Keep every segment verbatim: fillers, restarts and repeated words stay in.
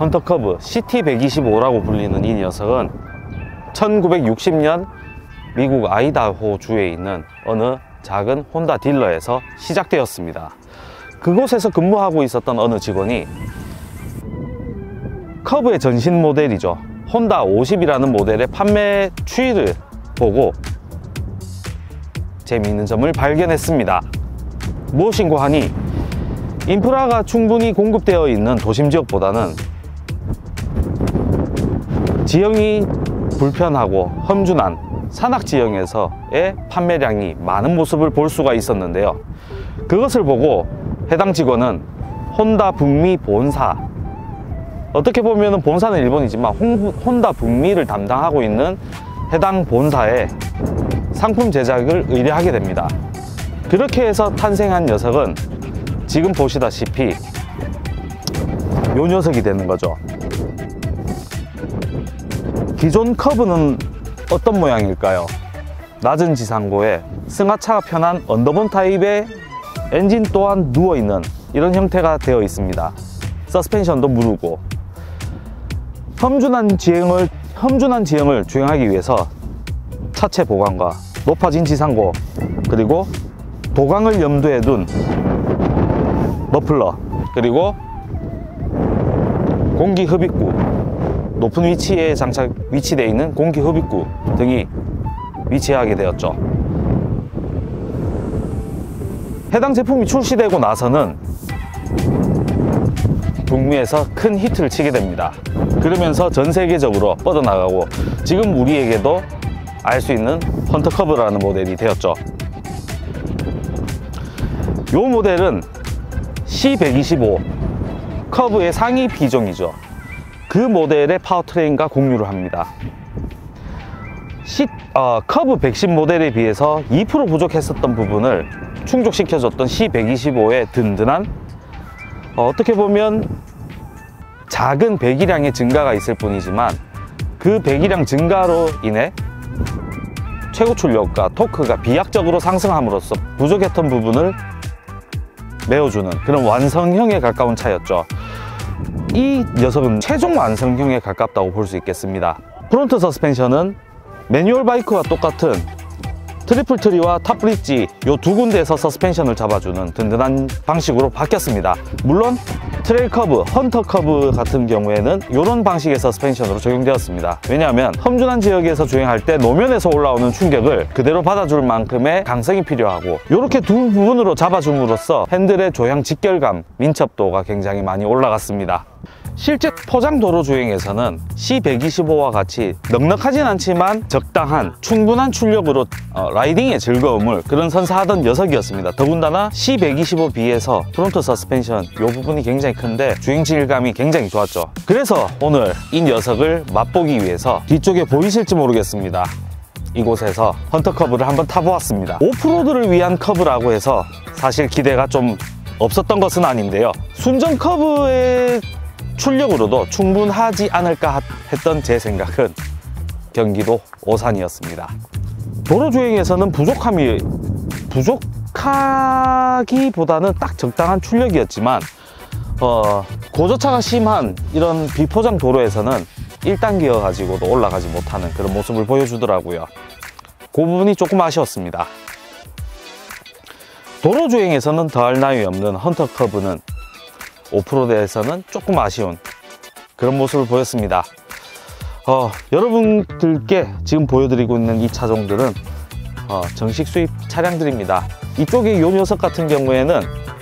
헌터커브 씨티 백이십오라고 불리는 이 녀석은 천구백육십 년 미국 아이다호 주에 있는 어느 작은 혼다 딜러에서 시작되었습니다. 그곳에서 근무하고 있었던 어느 직원이 커브의 전신 모델이죠, 혼다 오십이라는 모델의 판매 추이를 보고 재미있는 점을 발견했습니다. 무엇인고 하니 인프라가 충분히 공급되어 있는 도심 지역보다는 지형이 불편하고 험준한 산악 지형에서의 판매량이 많은 모습을 볼 수가 있었는데요. 그것을 보고 해당 직원은 혼다 북미 본사, 어떻게 보면 본사는 일본이지만 혼다 북미를 담당하고 있는 해당 본사에 상품 제작을 의뢰하게 됩니다. 그렇게 해서 탄생한 녀석은 지금 보시다시피 요 녀석이 되는 거죠. 기존 커브는 어떤 모양일까요? 낮은 지상고에 승하차가 편한 언더본 타입의 엔진 또한 누워있는 이런 형태가 되어 있습니다. 서스펜션도 무르고 험준한 지형을, 험준한 지형을 주행하기 위해서 차체 보강과 높아진 지상고, 그리고 도강을 염두에 둔 머플러, 그리고 공기 흡입구, 높은 위치에 장착 위치되어 있는 공기 흡입구 등이 위치하게 되었죠. 해당 제품이 출시되고 나서는 북미에서 큰 히트를 치게 됩니다. 그러면서 전 세계적으로 뻗어나가고 지금 우리에게도 알 수 있는 헌터커브라는 모델이 되었죠. 이 모델은 씨 백이십오 커브의 상위 비종이죠. 그 모델의 파워트레인과 공유를 합니다. 시, 어, 커브 백십 모델에 비해서 이 퍼센트 부족했었던 부분을 충족시켜줬던 씨 백이십오의 든든한, 어, 어떻게 보면 작은 배기량의 증가가 있을 뿐이지만 그 배기량 증가로 인해 최고 출력과 토크가 비약적으로 상승함으로써 부족했던 부분을 메워주는 그런 완성형에 가까운 차였죠. 이 녀석은 최종 완성형에 가깝다고 볼 수 있겠습니다. 프론트 서스펜션은 매뉴얼 바이크와 똑같은 트리플 트리와 탑 브릿지 요 두 군데에서 서스펜션을 잡아주는 든든한 방식으로 바뀌었습니다. 물론 트레일 커브, 헌터 커브 같은 경우에는 이런 방식의 서스펜션으로 적용되었습니다. 왜냐하면 험준한 지역에서 주행할 때 노면에서 올라오는 충격을 그대로 받아줄 만큼의 강성이 필요하고, 이렇게 두 부분으로 잡아줌으로써 핸들의 조향 직결감, 민첩도가 굉장히 많이 올라갔습니다. 실제 포장 도로 주행에서는 씨 백이십오와 같이 넉넉하진 않지만 적당한 충분한 출력으로 어, 라이딩의 즐거움을 그런 선사하던 녀석이었습니다. 더군다나 씨 백이십오 비해서 프론트 서스펜션 이 부분이 굉장히 큰데 주행 질감이 굉장히 좋았죠. 그래서 오늘 이 녀석을 맛보기 위해서 뒤쪽에 보이실지 모르겠습니다, 이곳에서 헌터 커브를 한번 타보았습니다. 오프로드를 위한 커브라고 해서 사실 기대가 좀 없었던 것은 아닌데요, 순정 커브의 출력으로도 충분하지 않을까 했던 제 생각은 경기도 오산이었습니다. 도로 주행에서는 부족함이 부족하기보다는 딱 적당한 출력이었지만 어, 고저차가 심한 이런 비포장 도로에서는 일 단계여 가지고도 올라가지 못하는 그런 모습을 보여주더라고요. 그 부분이 조금 아쉬웠습니다. 도로 주행에서는 더할 나위 없는 헌터 커브는 오프로드에서는 조금 아쉬운 그런 모습을 보였습니다. 어, 여러분들께 지금 보여드리고 있는 이 차종들은 어, 정식 수입 차량들입니다. 이쪽에 이 녀석 같은 경우에는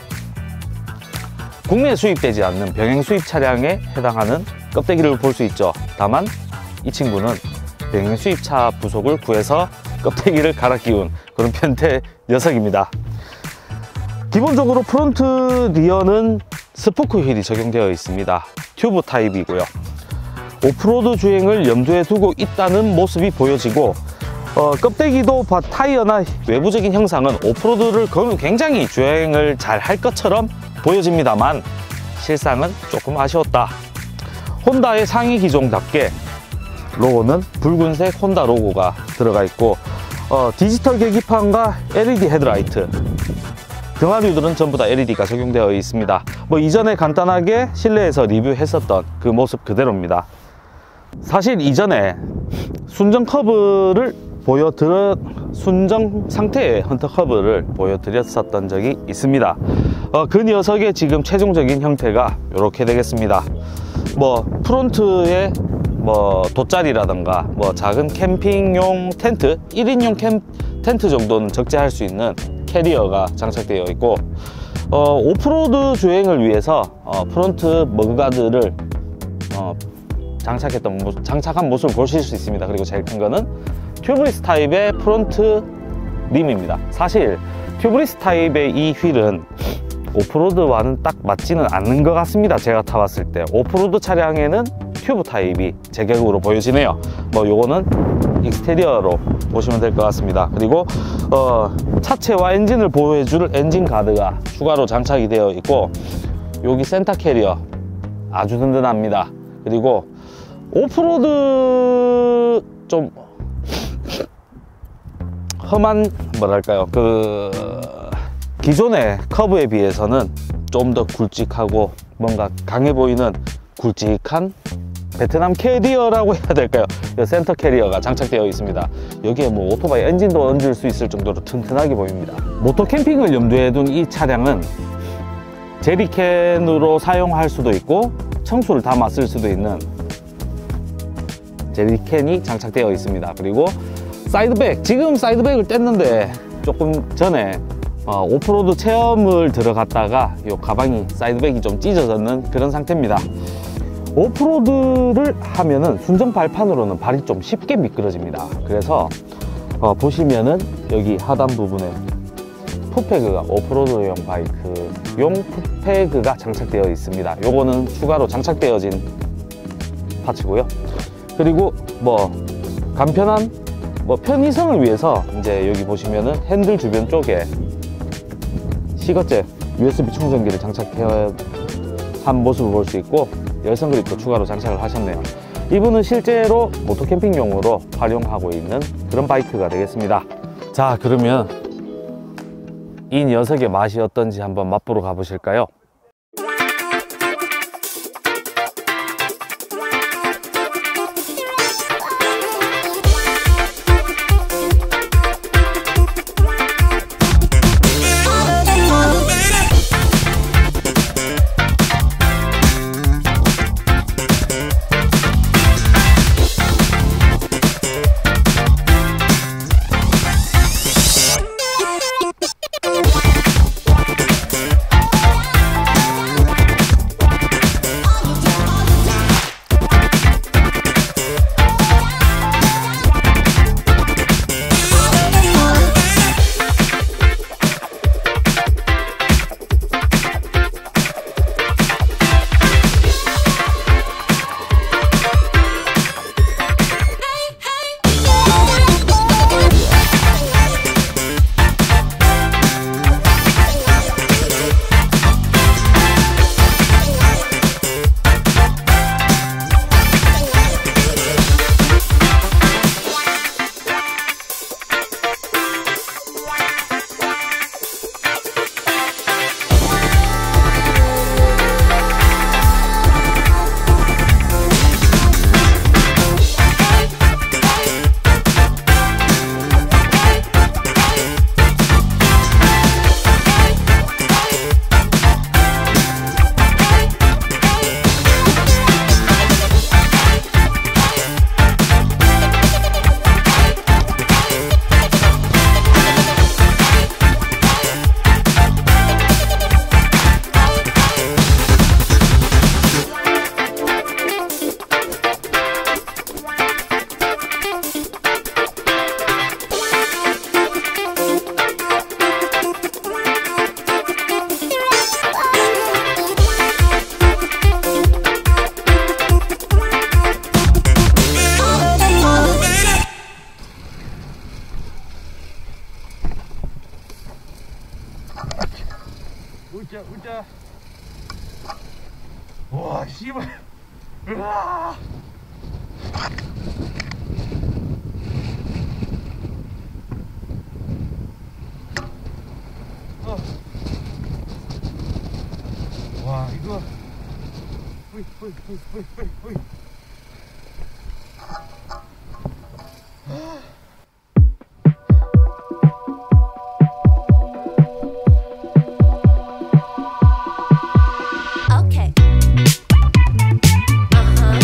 국내에 수입되지 않는 병행 수입 차량에 해당하는 껍데기를 볼 수 있죠. 다만 이 친구는 병행 수입차 부속을 구해서 껍데기를 갈아 끼운 그런 편태 녀석입니다. 기본적으로 프론트 리어는 스포크 휠이 적용되어 있습니다. 튜브 타입이고요. 오프로드 주행을 염두에 두고 있다는 모습이 보여지고 어, 껍데기도 타이어나 외부적인 형상은 오프로드를 굉장히 주행을 잘 할 것처럼 보여집니다만 실상은 조금 아쉬웠다. 혼다의 상위 기종답게 로고는 붉은색 혼다 로고가 들어가 있고 어, 디지털 계기판과 엘이디 헤드라이트, 등화류들은 전부 다 엘이디가 적용되어 있습니다. 뭐 이전에 간단하게 실내에서 리뷰했었던 그 모습 그대로입니다. 사실 이전에 순정 커브를 보여드려 순정 상태의 헌터 커브를 보여드렸었던 적이 있습니다. 어, 그 녀석의 지금 최종적인 형태가 이렇게 되겠습니다. 뭐 프론트에 뭐 돗자리라던가 뭐 작은 캠핑용 텐트, 일 인용 캠 텐트 정도는 적재할 수 있는 캐리어가 장착되어 있고, 어, 오프로드 주행을 위해서 어, 프론트 머그가드를 어, 장착했던 모습, 장착한 모습을 보실 수 있습니다. 그리고 제일 큰 거는 튜브리스 타입의 프론트 림입니다. 사실 튜브리스 타입의 이 휠은 오프로드와는 딱 맞지는 않는 것 같습니다. 제가 타봤을 때 오프로드 차량에는 튜브 타입이 제격으로 보여지네요. 뭐 요거는 익스테리어로 보시면 될 것 같습니다. 그리고 어, 차체와 엔진을 보호해줄 엔진 가드가 추가로 장착이 되어 있고, 여기 센터 캐리어 아주 든든합니다. 그리고 오프로드 좀 험한 뭐랄까요, 그 기존의 커브에 비해서는 좀 더 굵직하고 뭔가 강해 보이는 굵직한 베트남 캐리어라고 해야 될까요? 센터 캐리어가 장착되어 있습니다. 여기에 뭐 오토바이 엔진도 얹을 수 있을 정도로 튼튼하게 보입니다. 모터 캠핑을 염두에 둔 이 차량은 제리캔으로 사용할 수도 있고 청수를 담아 쓸 수도 있는 제리캔이 장착되어 있습니다. 그리고 사이드백, 지금 사이드백을 뗐는데 조금 전에 어, 오프로드 체험을 들어갔다가 이 가방이 사이드백이 좀 찢어졌는 그런 상태입니다. 오프로드를 하면은 순정 발판으로는 발이 좀 쉽게 미끄러집니다. 그래서 어, 보시면은 여기 하단 부분에 풋패그가 오프로드용 바이크용 풋패그가 장착되어 있습니다. 요거는 추가로 장착되어진 파츠고요. 그리고 뭐 간편한 뭐 편의성을 위해서 이제 여기 보시면은 핸들 주변 쪽에 시거제 유에스비 충전기를 장착한 모습을 볼 수 있고, 열선 그립도 추가로 장착을 하셨네요. 이분은 실제로 모토 캠핑용으로 활용하고 있는 그런 바이크가 되겠습니다. 자, 그러면 이 녀석의 맛이 어떤지 한번 맛보러 가보실까요? 웃자 웃자. 와 씨발. 으아. 어. 와 이거 으이 으이 으이 으이 으이 으이. Okay. Uh-huh.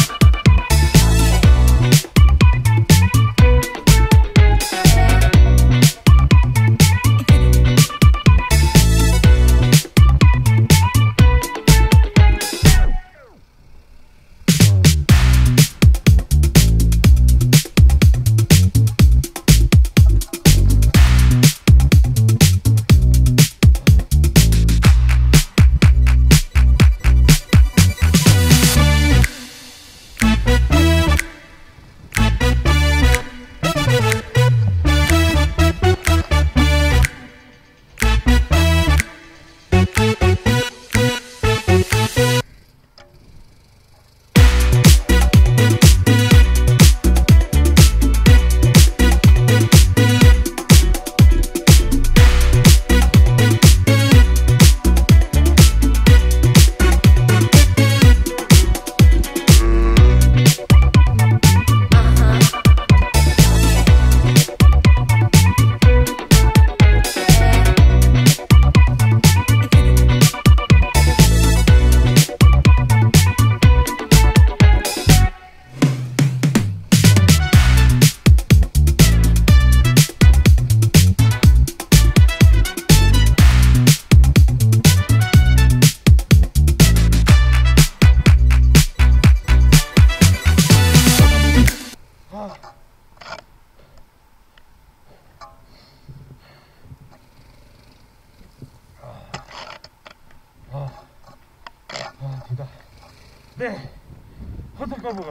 아, 뒤다. 네, 헌터커브가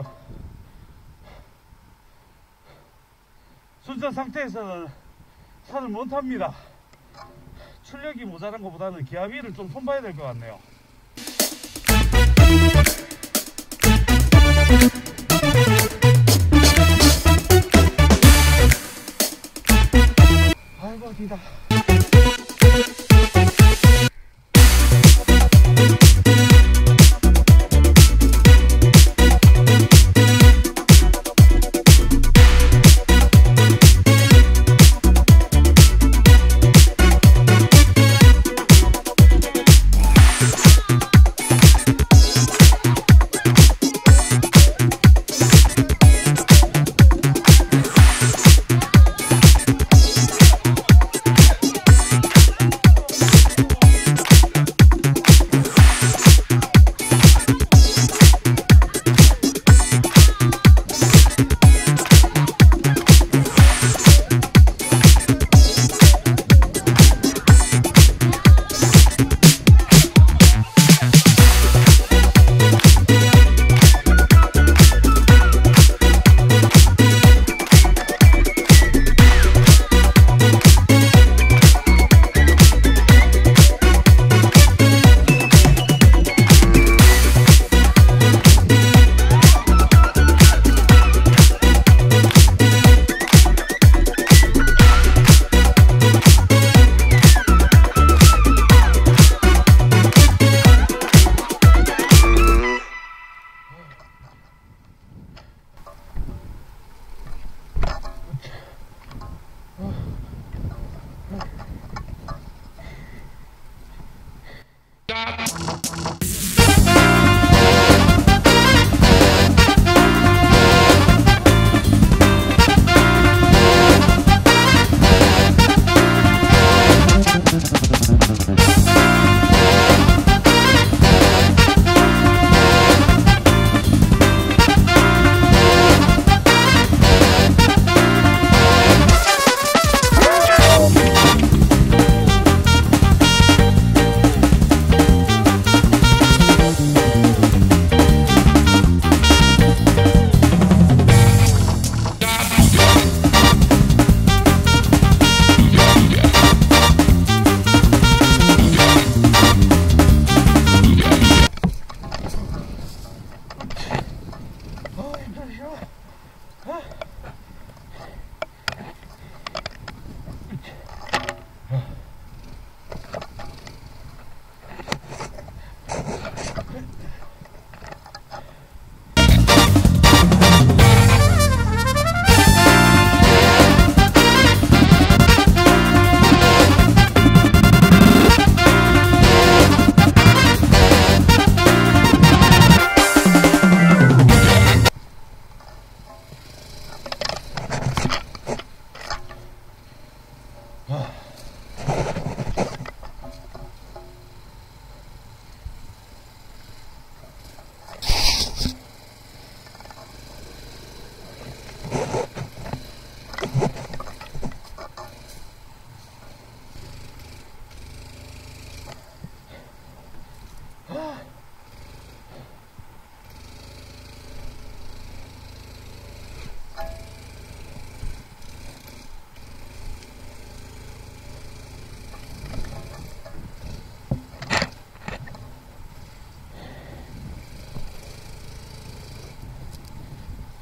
순전 상태에서는 산을 못 탑니다. 출력이 모자란 것보다는 기압비를 좀 손봐야 될 것 같네요. 아이고, 뒤다.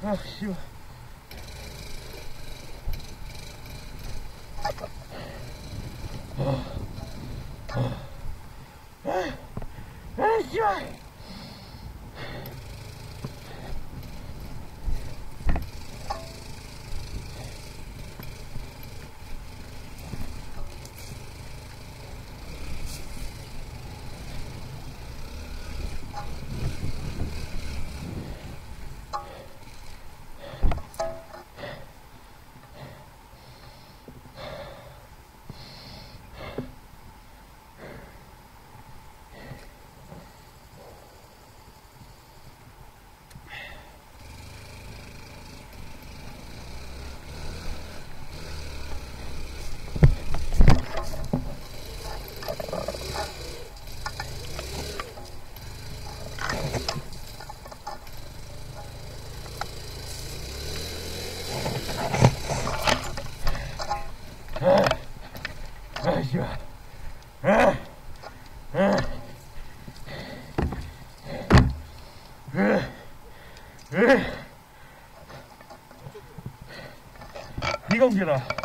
아, 씨발. 아, 씨발. 아, 씨발. 아, 아, 아, 아. 네가 옮겨라.